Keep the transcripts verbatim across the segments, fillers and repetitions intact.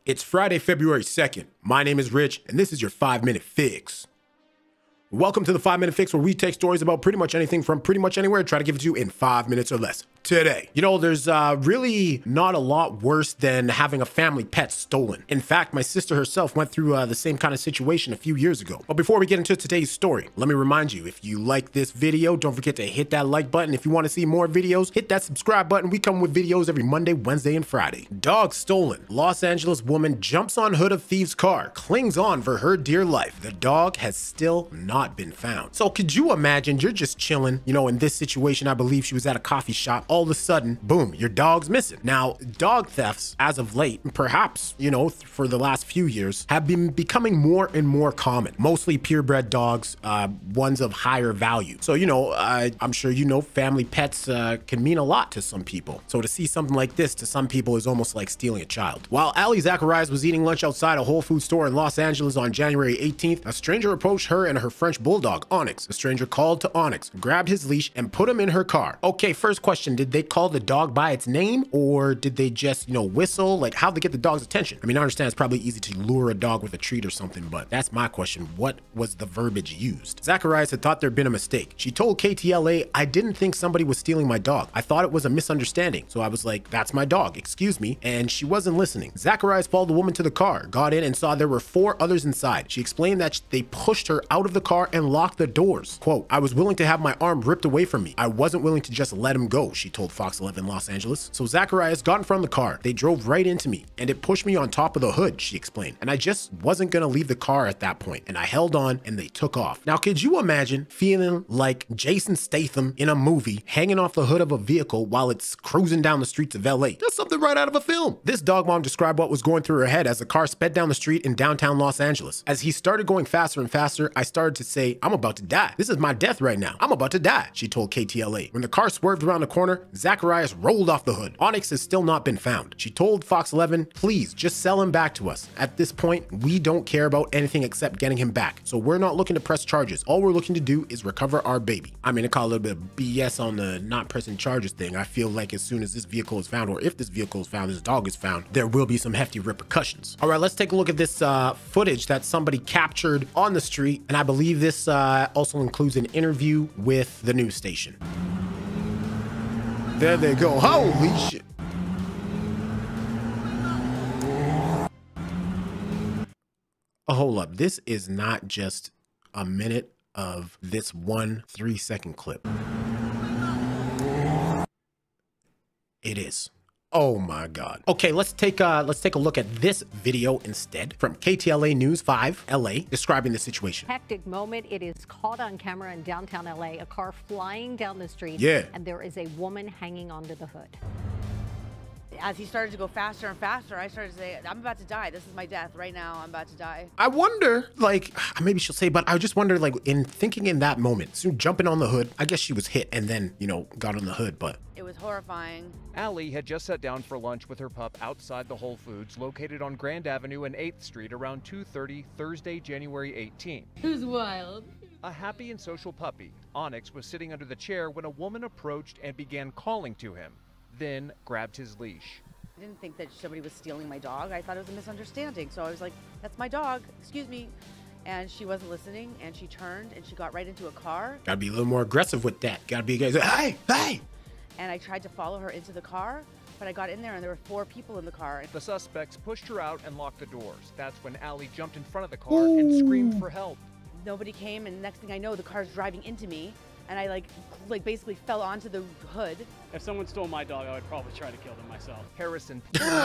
It's Friday, February second. My name is Rich, and this is your five minute fix. Welcome to the five minute fix, where we take stories about pretty much anything from pretty much anywhere and try to give it to you in five minutes or less. Today, you know, there's uh, really not a lot worse than having a family pet stolen. In fact, my sister herself went through uh, the same kind of situation a few years ago. But before we get into today's story, let me remind you, if you like this video, don't forget to hit that like button. If you want to see more videos, hit that subscribe button. We come with videos every Monday, Wednesday, and Friday. Dog stolen. Los Angeles woman jumps on hood of thieves' car, clings on for her dear life. The dog has still not been found. So could you imagine, you're just chilling, you know, in this situation, I believe she was at a coffee shop. All of a sudden, boom, your dog's missing. Now, dog thefts, as of late, perhaps, you know, for the last few years, have been becoming more and more common. Mostly purebred dogs, uh, ones of higher value. So, you know, uh, I'm sure you know family pets uh, can mean a lot to some people. So to see something like this to some people is almost like stealing a child. While Ali Zacharias was eating lunch outside a Whole Foods store in Los Angeles on January eighteenth, a stranger approached her and her French bulldog, Onyx. The stranger called to Onyx, grabbed his leash, and put him in her car. Okay, first question, did they call the dog by its name, or did they just, you know, whistle? Like, how'd they get the dog's attention? I mean, I understand it's probably easy to lure a dog with a treat or something, but that's my question. What was the verbiage used? Zacharias had thought there'd been a mistake. She told K T L A, I didn't think somebody was stealing my dog. I thought it was a misunderstanding. So I was like, that's my dog, excuse me. And she wasn't listening. Zacharias followed the woman to the car, got in and saw there were four others inside. She explained that they pushed her out of the car and locked the doors. Quote, I was willing to have my arm ripped away from me. I wasn't willing to just let him go, she told Fox eleven Los Angeles. So Zacharias got in front of the car. They drove right into me and it pushed me on top of the hood, she explained. And I just wasn't gonna leave the car at that point. And I held on and they took off. Now, could you imagine feeling like Jason Statham in a movie hanging off the hood of a vehicle while it's cruising down the streets of L A? That's something right out of a film. This dog mom described what was going through her head as the car sped down the street in downtown Los Angeles. As he started going faster and faster, I started to say, I'm about to die. This is my death right now. I'm about to die, she told K T L A. When the car swerved around the corner, Zacharias rolled off the hood. Onyx has still not been found. She told Fox eleven, please just sell him back to us. At this point, we don't care about anything except getting him back. So we're not looking to press charges. All we're looking to do is recover our baby. I mean, I call a little bit of B S on the not pressing charges thing. I feel like as soon as this vehicle is found, or if this vehicle is found, this dog is found, there will be some hefty repercussions. All right, let's take a look at this uh, footage that somebody captured on the street. And I believe this uh, also includes an interview with the news station. There they go. Holy shit. Oh, hold up. This is not just a minute of this one three second clip. It is. Oh my God. Okay, let's take uh let's take a look at this video instead from K T L A News five L A describing the situation. Hectic moment. It is caught on camera in downtown L A. A car flying down the street. Yeah. And there is a woman hanging onto the hood. As he started to go faster and faster, I started to say, I'm about to die. This is my death right now. I'm about to die. I wonder, like, maybe she'll say, but I just wonder, like, in thinking in that moment, soon jumping on the hood, I guess she was hit and then, you know, got on the hood, but. It was horrifying. Allie had just sat down for lunch with her pup outside the Whole Foods located on Grand Avenue and eighth Street around two thirty Thursday, January eighteenth. Who's wild? A happy and social puppy, Onyx, was sitting under the chair when a woman approached and began calling to him, then grabbed his leash. I didn't think that somebody was stealing my dog. I thought it was a misunderstanding. So I was like, that's my dog, excuse me. And she wasn't listening, and she turned and she got right into a car. Gotta be a little more aggressive with that. Gotta be, guys, hey, hey. And I tried to follow her into the car, but I got in there and there were four people in the car. The suspects pushed her out and locked the doors. That's when Allie jumped in front of the car Ooh. and screamed for help. Nobody came, and next thing I know, the car's driving into me. And I like, like basically fell onto the hood. If someone stole my dog, I would probably try to kill them myself. Harrison.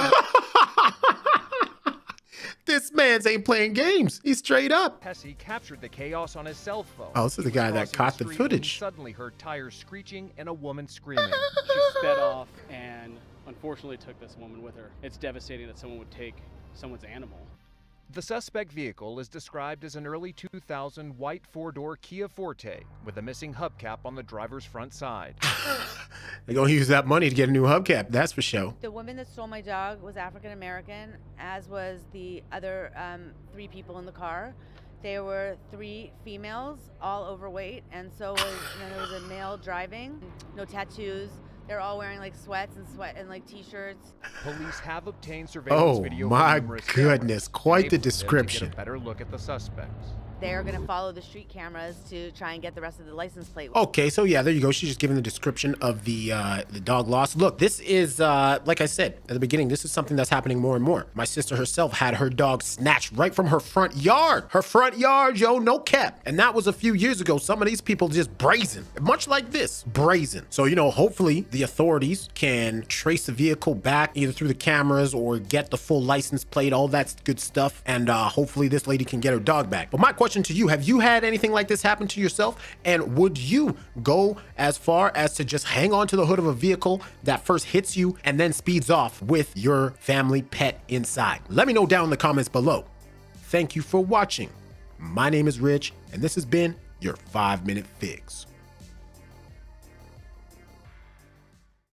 This man's ain't playing games. He's straight up. Pesci captured the chaos on his cell phone. Oh, this is the guy that caught the footage. Suddenly heard tires screeching and a woman screaming. She sped off and unfortunately took this woman with her. It's devastating that someone would take someone's animal. The suspect vehicle is described as an early two thousand white four-door Kia Forte with a missing hubcap on the driver's front side. They're gonna use that money to get a new hubcap, that's for sure. The woman that stole my dog was African American, as was the other um, three people in the car. There were three females, all overweight, and so was, you know, there was a male driving, no tattoos. They're all wearing like sweats and sweat and like t-shirts. Police have obtained surveillance Oh video my from numerous goodness, cameras, quite the enabling them to description. get a better look at the suspects. They're gonna follow the street cameras to try and get the rest of the license plate. Okay, so yeah, there you go. She's just giving the description of the uh, the dog loss. Look, this is, uh, like I said at the beginning, this is something that's happening more and more. My sister herself had her dog snatched right from her front yard. Her front yard, yo, no cap. And that was a few years ago. Some of these people just brazen, much like this, brazen. So, you know, hopefully the authorities can trace the vehicle back either through the cameras or get the full license plate, all that good stuff. And uh, hopefully this lady can get her dog back. But my question to you, have you had anything like this happen to yourself? And would you go as far as to just hang on to the hood of a vehicle that first hits you and then speeds off with your family pet inside? Let me know down in the comments below. Thank you for watching. My name is Rich, and this has been your five minute fix.